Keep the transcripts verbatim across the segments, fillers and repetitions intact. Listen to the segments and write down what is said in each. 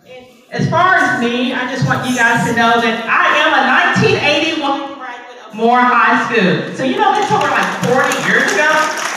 As far as me, I just want you guys to know that I am a nineteen eighty-one graduate of Moore High School. So you know that's over like forty years ago.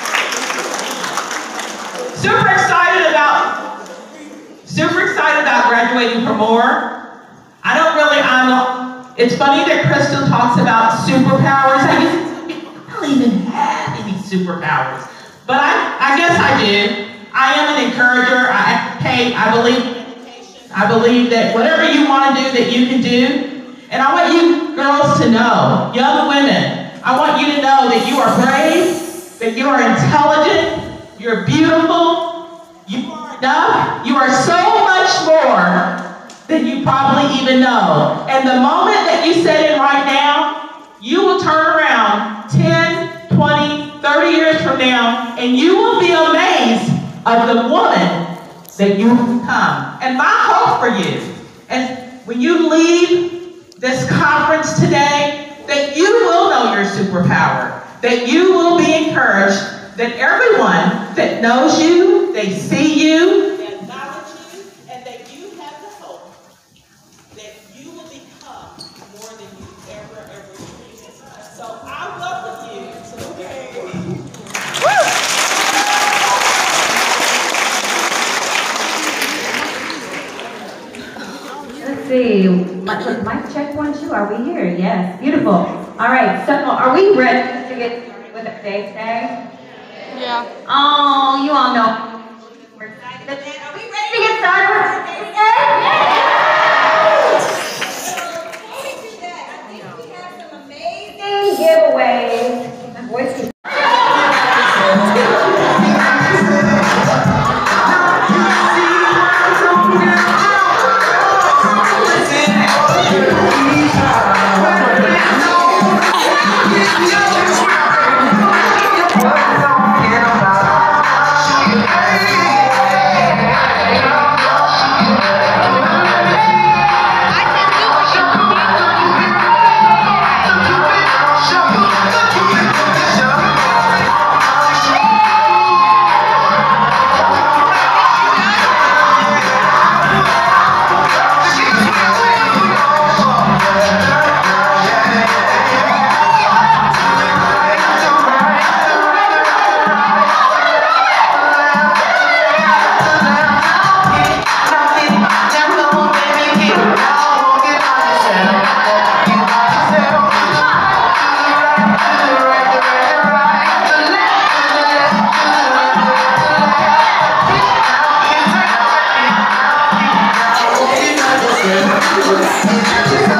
Super excited about, super excited about graduating from Moore. I don't really, I'm, it's funny that Crystal talks about superpowers. I guess I don't even have any superpowers. But I, I guess I do. I am an encourager. I advocate. I believe I believe that whatever you want to do, that you can do. And I want you girls to know, young women, I want you to know that you are brave, that you are intelligent, you're beautiful, you are enough, you are so much more than you probably even know. And the moment that you set in right now, you will turn around ten, twenty, thirty years from now, and you will be amazed of the woman that you become. And my hope for you is when you leave this conference today, that you will know your superpower, that you will be encouraged, that everyone that knows you, they see you, they acknowledge you, and that you have the hope that you will become more than you ever, ever dreamed. So I welcome you to the game. Let's see, mic check one, two, are we here? Yes, beautiful. All right, so are we ready to get started with our day today? Yeah. Oh, you all know. We're excited. Are we ready to get started with our day today? So before we do that, I think we have some amazing giveaways. My voice is Thank you.